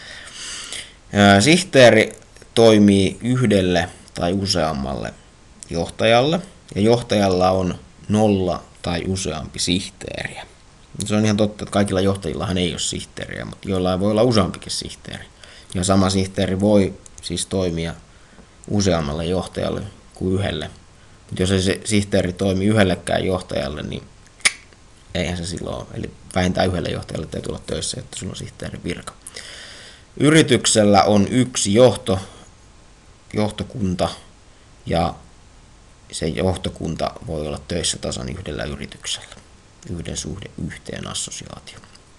Sihteeri toimii yhdelle tai useammalle johtajalle, ja johtajalla on 0 tai useampi sihteeriä. Se on ihan totta, että kaikilla johtajillahan ei ole sihteeriä, mutta joillain voi olla useampikin sihteeri. Ja sama sihteeri voi siis toimia useammalle johtajalle kuin yhdelle. Mutta jos ei se sihteeri toimi yhdellekään johtajalle, niin eihän se silloin ole. Eli vähintään yhdelle johtajalle täytyy olla töissä, että sulla on sihteerin virka. Yrityksellä on yksi johtokunta, ja se johtokunta voi olla töissä tasan yhdellä yrityksellä. 1:1 assosiaatio.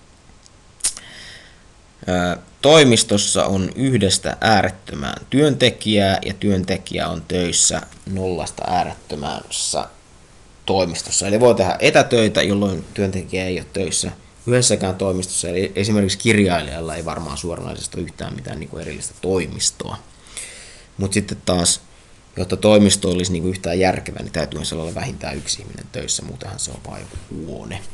Toimistossa on 1 äärettömään työntekijää, ja työntekijä on töissä 0 äärettömässä toimistossa. Eli voi tehdä etätöitä, jolloin työntekijä ei ole töissä yhdessäkään toimistossa. Eli esimerkiksi kirjailijalla ei varmaan suoranaisesti ole yhtään mitään niin kuin erillistä toimistoa. Mutta sitten taas, jotta toimisto olisi niin kuin yhtään järkevä, niin täytyy siellä olla vähintään yksi ihminen töissä, muutenhan se on vain joku huone.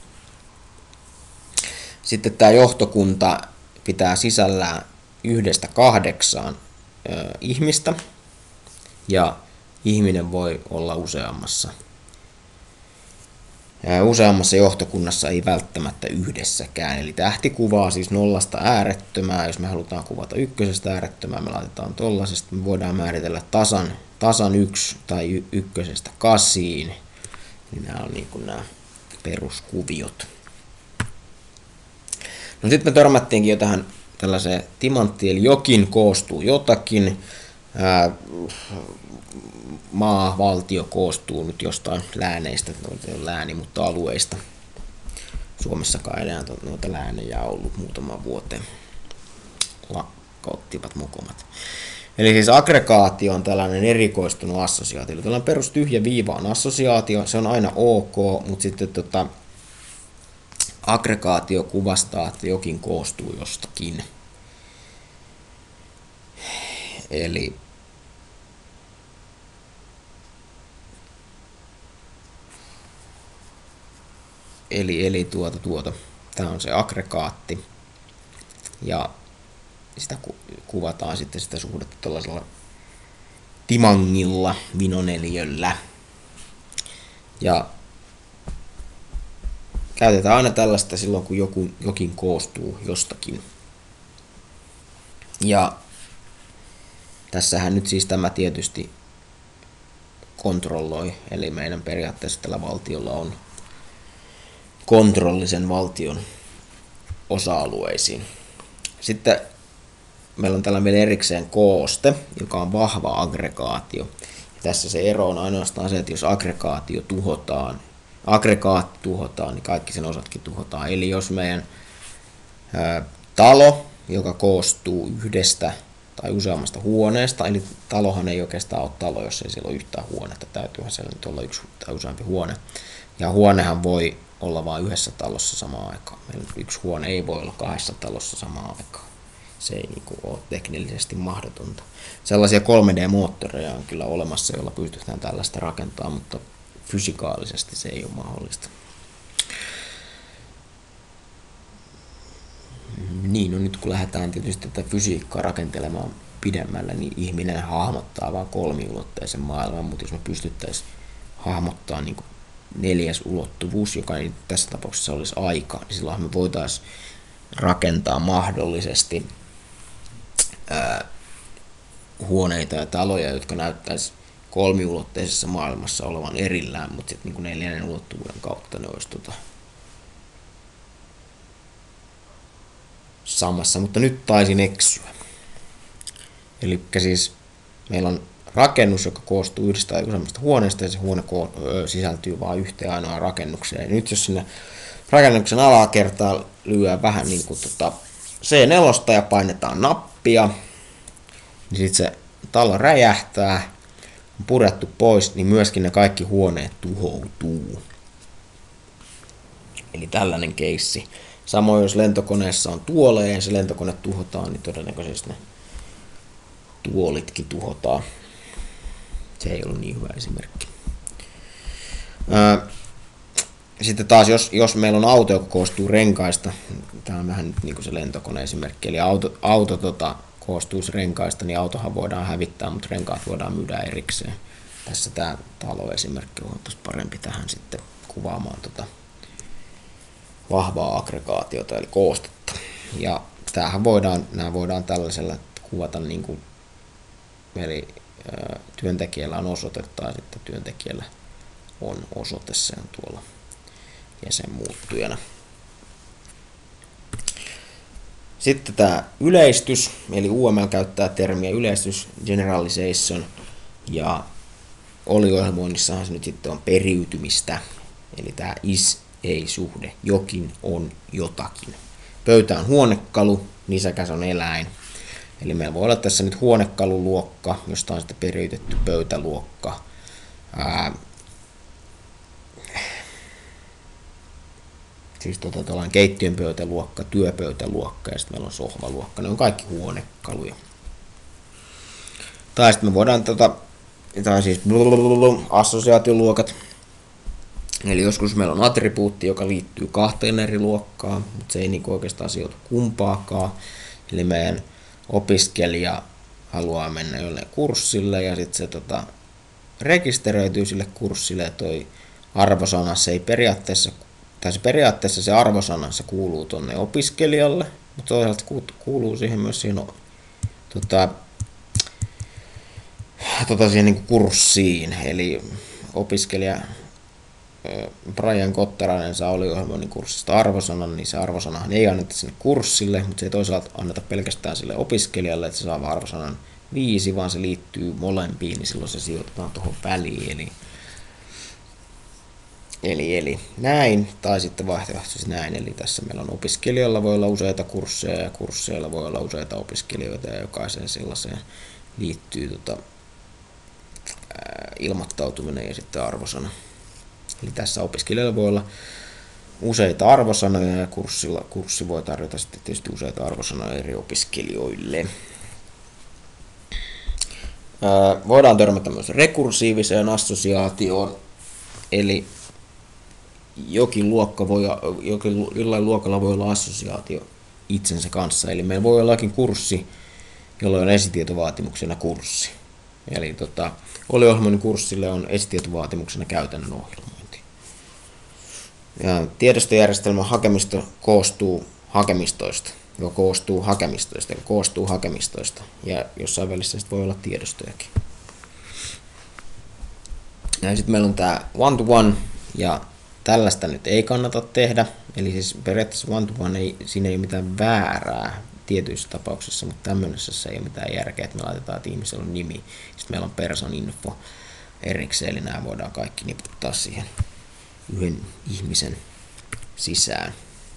Sitten tämä johtokunta pitää sisällään 1-8 ihmistä, ja ihminen voi olla useammassa johtokunnassa, ei välttämättä yhdessäkään. Eli tähti kuvaa siis 0 äärettömää. Jos me halutaan kuvata 1 äärettömää, me laitetaan tollasesta. Me voidaan määritellä tasan 1 tai 1-8. Niin nämä on niin kuin nämä peruskuviot. No sitten me törmättiinkin jo tähän tällaiseen timanttiin, eli jokin koostuu jotakin. Valtio koostuu nyt jostain lääneistä, ei ole lääni, mutta alueista. Suomessakaan ei enää noita läänejä ollut muutaman vuoteen. Lakkauttivat mokomat. Eli siis aggregaatio on tällainen erikoistunut assosiaatio. Eli tällainen perus tyhjä viiva on assosiaatio, se on aina ok, mutta sitten aggregaatio kuvastaa, että jokin koostuu jostakin. Eli tämä on se aggregaatti, ja sitä kuvataan sitten sitä suhdetta tällaisella timangilla, vinoneliöllä. Ja käytetään aina tällaista silloin, kun jokin koostuu jostakin. Ja tässähän nyt siis tämä tietysti kontrolloi, eli meidän periaatteessa tällä valtiolla on kontrollisen valtion osa-alueisiin. Sitten meillä on tällainen vielä erikseen kooste, joka on vahva aggregaatio. Ja tässä se ero on ainoastaan se, että jos aggregaatti tuhotaan, niin kaikki sen osatkin tuhotaan. Eli jos meidän talo, joka koostuu 1 tai useammasta huoneesta, eli talohan ei oikeastaan ole talo, jos ei siellä ole yhtään huonetta, täytyyhän siellä nyt olla 1 tai useampi huone. Ja huonehan voi olla vain 1 talossa samaan aikaan. Meillä 1 huone ei voi olla 2 talossa samaan aikaan. Se ei niin kuin ole teknillisesti mahdotonta. Sellaisia 3D-moottoreja on kyllä olemassa, joilla pystytään tällaista rakentamaan, mutta fysikaalisesti se ei ole mahdollista. Niin, no nyt kun lähdetään tietysti tätä fysiikkaa rakentelemaan pidemmällä, niin ihminen hahmottaa vain 3-ulotteisen maailman, mutta jos me pystyttäisiin hahmottaa niin kuin 4. ulottuvuus, joka ei tässä tapauksessa olisi aika, niin silloin me voitaisiin rakentaa mahdollisesti huoneita ja taloja, jotka näyttäisi 3-ulotteisessa maailmassa olevan erillään, mutta sitten niin 4. ulottuvuuden kautta ne olisi samassa, mutta nyt taisin eksyä. Eli siis meillä on rakennus, joka koostuu 1 tai useammasta huoneesta, ja se huone sisältyy vain yhteen ainoaan rakennukseen. Ja nyt jos sinne rakennuksen alakertaan lyö vähän niin kuin C4 ja painetaan nappia, niin sitten se talo räjähtää, on purettu pois, niin myöskin ne kaikki huoneet tuhoutuu. Eli tällainen keissi. Samoin jos lentokoneessa on tuoleja ja se lentokone tuhotaan, niin todennäköisesti ne tuolitkin tuhotaan. Se ei ollut niin hyvä esimerkki. Sitten taas, jos meillä on auto, joka koostuu renkaista, tämä on vähän niin kuin se lentokone-esimerkki, eli auto koostuisi renkaista, niin autohan voidaan hävittää, mutta renkaat voidaan myydä erikseen. Tässä tämä taloesimerkki on huomattavasti parempi tähän sitten kuvaamaan vahvaa aggregaatiota, eli koostetta. Ja nämä voidaan tällaisella kuvata, niin kuin, eli työntekijällä on osoite tai sitten työntekijällä on osoite, se on tuolla jäsenmuuttujana. Sitten tämä yleistys, eli UML käyttää termiä yleistys, generalization, ja oliohjelmoinnissahan se nyt sitten on periytymistä, eli tämä is-ei-suhde, jokin on jotakin. Pöytä on huonekalu, nisäkäs on eläin. Eli meillä voi olla tässä nyt huonekaluluokka, josta on sitten periytetty pöytäluokka. Siis tällainen keittiön pöytäluokka, työpöytäluokka ja sitten meillä on sohvaluokka. Ne on kaikki huonekaluja. Tai sitten me voidaan tai siis assosiaatioluokat. Eli joskus meillä on attribuutti, joka liittyy kahteen eri luokkaan, mutta se ei niinku oikeastaan sijoitu kumpaakaan. Eli meidän opiskelija haluaa mennä jolleen kurssille ja sitten se rekisteröityy sille kurssille ja toi arvosana se ei periaatteessa se arvosana se kuuluu tonne opiskelijalle, mutta toisaalta kuuluu siihen myös siihen siihen niin kuin kurssiin, eli opiskelija Brian Kottarainen saa oliohjelmoinnin kurssista arvosanan, niin se arvosanahan ei anneta sinne kurssille, mutta se ei toisaalta anneta pelkästään sille opiskelijalle, että se saa arvosanan 5, vaan se liittyy molempiin, niin silloin se sijoitetaan tuohon väliin, eli näin, tai sitten vaihtoehtoisesti näin, eli tässä meillä on opiskelijalla voi olla useita kursseja ja kursseilla voi olla useita opiskelijoita ja jokaiseen sellaiseen liittyy ilmoittautuminen ja sitten arvosana. Eli tässä opiskelijalla voi olla useita arvosanoja ja kurssi voi tarjota sitten tietysti useita arvosanoja eri opiskelijoille. Voidaan törmätä myös rekursiiviseen assosiaatioon, eli jollain luokalla voi olla assosiaatio itsensä kanssa. Eli meillä voi ollakin kurssi, jolla on esitietovaatimuksena kurssi. Eli oliohjelmoinnin kurssille on esitietovaatimuksena käytännön ohjelmointi. Ja tiedostojärjestelmän hakemisto koostuu hakemistoista, joka koostuu hakemistoista. Ja jossain välissä sit voi olla tiedostojakin. Ja sitten meillä on tämä one-to-one, ja tällaista nyt ei kannata tehdä. Eli siis periaatteessa one-to-one siinä ei ole mitään väärää tietyissä tapauksissa, mutta tämmöisessä ei ole mitään järkeä, että me laitetaan, että ihmisellä on nimi, sitten meillä on person info erikseen, eli nämä voidaan kaikki niputtaa siihen yhden ihmisen sisään.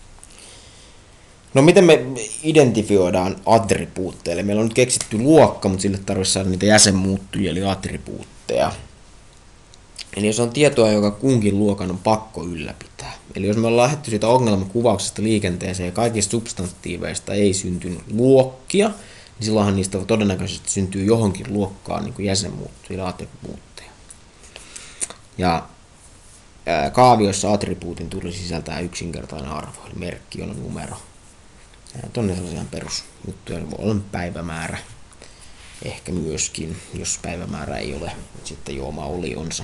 No miten me identifioidaan attribuutteja? Eli meillä on nyt keksitty luokka, mutta sille tarvitsisi saada niitä jäsenmuuttujia, eli attribuutteja. Eli jos on tietoa, joka kunkin luokan on pakko ylläpitää. Eli jos me ollaan lähdetty siitä ongelmakuvauksesta liikenteeseen ja kaikista substantiiveista ei syntynyt luokkia, niin silloinhan niistä todennäköisesti syntyy johonkin luokkaan niin kuin jäsenmuuttujia, attribuutteja. Ja kaavioissa attribuutin tuli sisältää yksinkertainen arvo, eli merkki on numero. Tuonne sellaisia perusjuttuja, voi olla päivämäärä, ehkä myöskin, jos päivämäärä ei ole, sitten jo oma olionsa.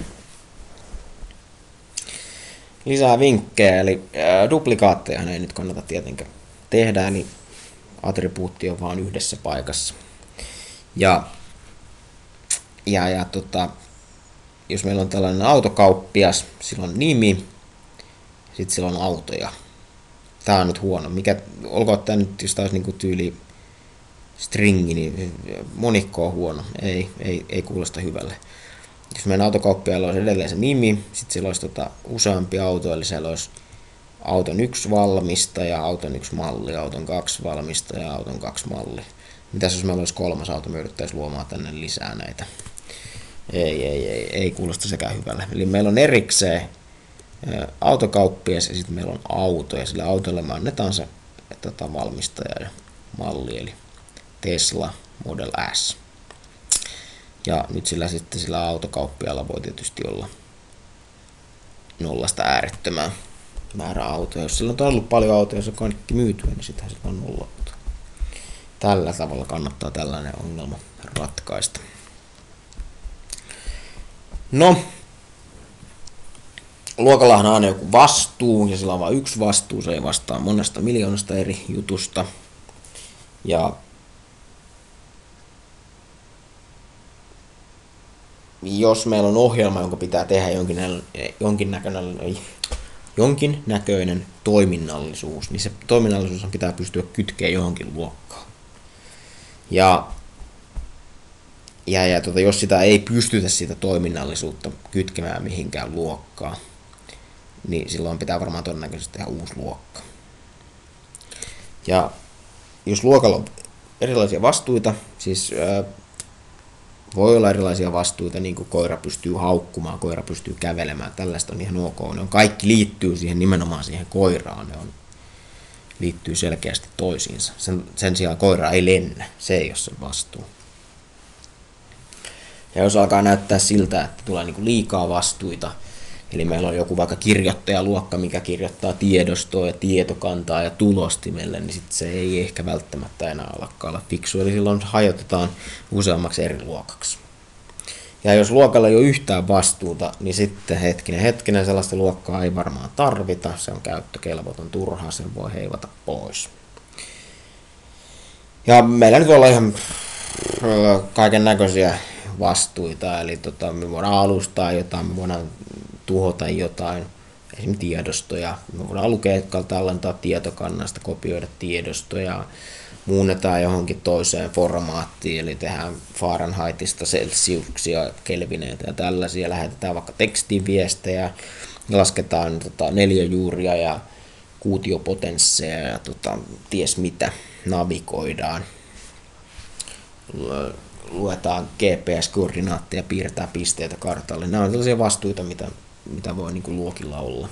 Lisää vinkkejä, eli duplikaattejahan ei nyt kannata tietenkään tehdä, eli attribuutti on vaan yhdessä paikassa. Jos meillä on tällainen autokauppias, sillä on nimi, sitten sillä on autoja. Tämä on nyt huono. Olkoon tämä nyt, jos taas niinku tyyli stringi, niin monikko on huono. Ei kuulosta hyvälle. Jos meidän autokauppiailla olisi edelleen se nimi, sitten siellä olisi useampi auto, eli siellä olisi auton 1 valmistaja, auton 1 malli, auton 2 valmistaja, auton 2 malli. Mitäs jos meillä olisi 3 auto, me yrittäisiin luomaan tänne lisää näitä. Ei kuulosta sekään hyvälle. Eli meillä on erikseen autokauppias ja sitten meillä on auto, ja sille autolle me annetaan se valmistaja ja malli, eli Tesla, Model S. Ja nyt sillä autokauppialla voi tietysti olla nollasta äärettömään määrä autoja. Jos sillä on ollut paljon autoja, jos on kaikki myytyä, niin sitähän sillä on nolla. Tällä tavalla kannattaa tällainen ongelma ratkaista. No, luokallahan on aina joku vastuu, ja sillä on vain yksi vastuu, se ei vastaa monesta miljoonasta eri jutusta. Ja jos meillä on ohjelma, jonka pitää tehdä jonkinnäköinen toiminnallisuus, niin se toiminnallisuus pitää pystyä kytkemään johonkin luokkaan. Jos sitä ei pystytä sitä toiminnallisuutta kytkemään mihinkään luokkaan, niin silloin pitää varmaan todennäköisesti tehdä uusi luokka. Ja jos luokalla on erilaisia vastuita, siis voi olla erilaisia vastuita, niin kuin koira pystyy haukkumaan, koira pystyy kävelemään, tällaista on ihan ok. Ne on kaikki liittyy siihen nimenomaan siihen koiraan, ne liittyy selkeästi toisiinsa. Sen sijaan koira ei lennä, se ei ole sen vastuu. Ja jos alkaa näyttää siltä, että tulee niinku liikaa vastuita, eli meillä on joku vaikka kirjoittajaluokka, mikä kirjoittaa tiedostoa ja tietokantaa ja tulostimelle, niin sitten se ei ehkä välttämättä enää alkaa olla fiksu, eli silloin hajotetaan useammaksi eri luokaksi. Ja jos luokalla ei ole yhtään vastuuta, niin sitten hetkinen, sellaista luokkaa ei varmaan tarvita, se on käyttökelvoton turhaa, sen voi heivata pois. Ja meillä nyt voi olla ihan kaiken näköisiä vastuita, eli me voidaan alustaa jotain, me voidaan tuhota jotain, esimerkiksi tiedostoja, me voidaan lukea, tallentaa tietokannasta, kopioida tiedostoja, muunnetaan johonkin toiseen formaattiin, eli tehdään Fahrenheitista Celsiuksia, kelvineitä ja tällaisia, lähetetään vaikka tekstiviestejä, lasketaan neliöjuuria ja kuutiopotensseja ja ties mitä, navigoidaan, luetaan GPS-koordinaatteja, piirretään pisteitä kartalle. Nämä on tällaisia vastuita, mitä voi niin kuin luokilla olla.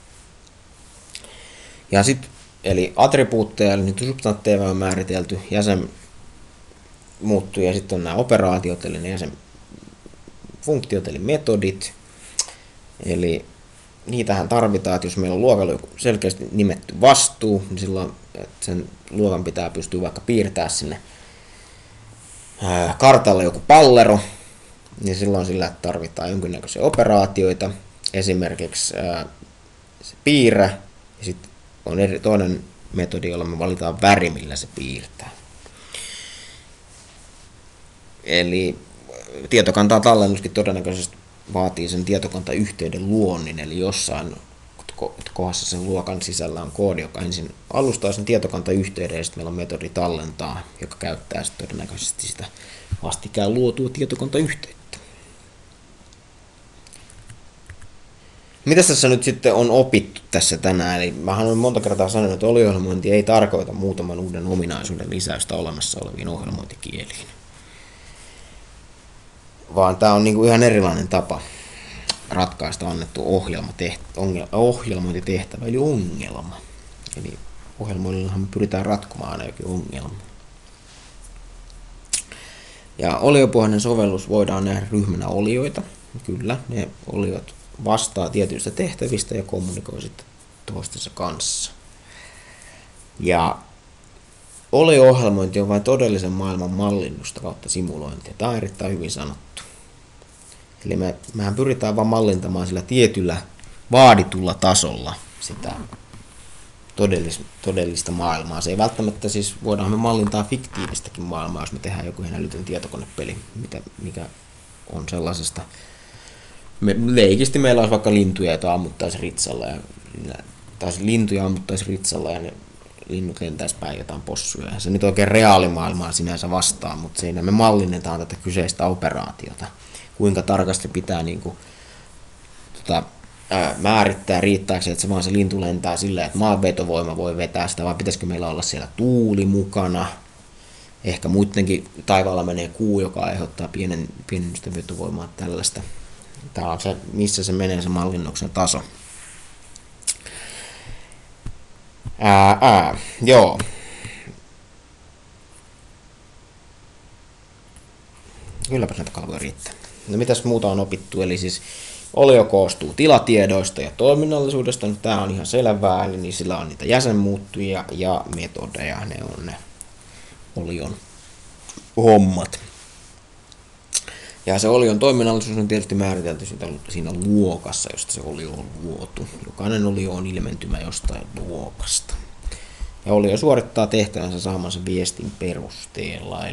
Ja sitten, eli attribuutteja, eli nyt substansseja on määritelty, jäsen muuttuu, ja sitten on nämä operaatiot, eli ne jäsenfunktiot, eli metodit. Eli niitähän tarvitaan, että jos meillä on luokalla joku selkeästi nimetty vastuu, niin silloin sen luokan pitää pystyä vaikka piirtämään sinne kartalle joku pallero, niin silloin sillä tarvitaan jonkinnäköisiä operaatioita, esimerkiksi se piirre, ja sitten on toinen metodi, jolla me valitaan väri, millä se piirtää. Eli tietokantaa tallennuskin todennäköisesti vaatii sen tietokantayhteyden luonnin, eli jossain kohdassa sen luokan sisällä on koodi, joka ensin alustaa sen tietokantayhteyden, ja sitten meillä on metodi tallentaa, joka käyttää sitten todennäköisesti sitä vastikään luotua tietokantayhteyttä. Mitäs tässä nyt sitten on opittu tässä tänään? Eli mähän olen monta kertaa sanonut, että oliohjelmointi ei tarkoita muutaman uuden ominaisuuden lisäystä olemassa oleviin ohjelmointikieliin. Vaan tämä on niinku ihan erilainen tapa ratkaista annettu ohjelmointitehtävä, eli ongelma. Eli ohjelmoinnillahan me pyritään ratkomaan aina jokin ongelma. Ja oliopohjainen sovellus voidaan nähdä ryhmänä olioita. Kyllä, ne oliot vastaa tietyistä tehtävistä ja kommunikoi sitten toistensa kanssa. Ja olio-ohjelmointi on vain todellisen maailman mallinnusta kautta simulointia. Tämä on erittäin hyvin sanottu. Eli mehän pyritään vaan mallintamaan sillä tietyllä vaaditulla tasolla sitä todellista maailmaa. Se ei välttämättä siis, voidaan me mallintaa fiktiivistäkin maailmaa, jos me tehdään joku ihan älytön tietokonepeli, mikä on sellaisesta. Leikisti meillä olisi vaikka lintuja, joita ammuttaisiin ritsalla, lintuja ammuttaisiin ritsalla ja ne linnut lentäisi päin jotain possuja. Ja se nyt oikein reaalimaailmaa sinänsä vastaan, mutta siinä me mallinnetaan tätä kyseistä operaatiota. Kuinka tarkasti pitää määrittää, riittääkö, että se lintu lentää silleen, että maanvetovoima voi vetää sitä, vai pitäisikö meillä olla siellä tuuli mukana. Ehkä muidenkin taivaalla menee kuu, joka aiheuttaa pienennystä vetovoimaa, tällaista. Tämä on se, missä se menee se mallinnuksen taso. Joo. Kylläpä näitä kalvoja riittää. No mitäs muuta on opittu? Eli siis olio koostuu tilatiedoista ja toiminnallisuudesta. No, tää on ihan selvää, eli niin sillä on niitä jäsenmuuttujia ja metodeja. Ne on ne olion hommat. Ja se olion toiminnallisuus on tietysti määritelty siinä luokassa, josta se olio on luotu. Jokainen olio on ilmentymä jostain luokasta. Ja olio suorittaa tehtävänsä saamansa viestin perusteella.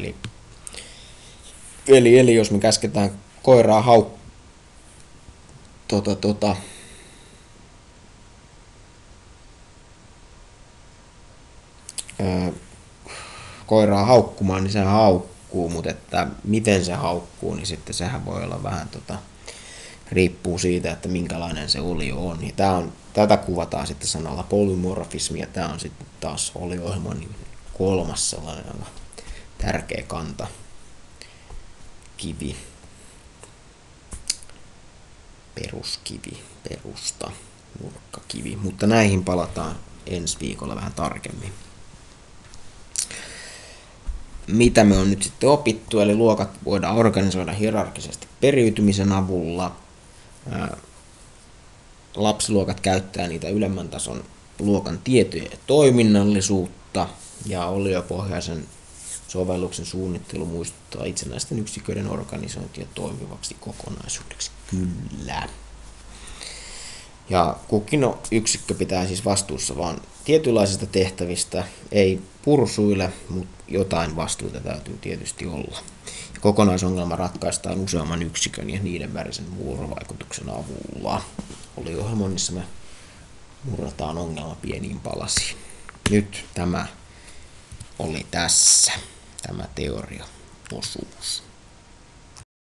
Eli jos me käsketään koiraa koiraa haukkumaan, niin se haukkuu, mutta että miten se haukkuu, niin sitten sehän voi olla vähän riippuu siitä, että minkälainen se olio on. Ja tätä kuvataan sitten sanalla polymorfismi, ja tämä on sitten taas olio-ohjelman niin kolmas sellainen tärkeä kanta kivi, peruskivi, perusta, nurkkakivi, mutta näihin palataan ensi viikolla vähän tarkemmin. Mitä me on nyt sitten opittu, eli luokat voidaan organisoida hierarkisesti periytymisen avulla. Lapsiluokat käyttää niitä ylemmän tason luokan tietoja ja toiminnallisuutta, ja oliopohjaisen sovelluksen suunnittelu muistuttaa itsenäisten yksiköiden organisointia toimivaksi kokonaisuudeksi. Kyllä. Ja kukin yksikkö pitää siis vastuussa vaan tietynlaisista tehtävistä, ei pursuille, mutta jotain vastuuta täytyy tietysti olla. Kokonaisongelma ratkaistaan useamman yksikön ja niiden välisen vuorovaikutuksen avulla. Olio-ohjelmoinnissa me murrataan ongelma pieniin palasiin. Nyt tämä oli tässä, tämä teoriaosuus.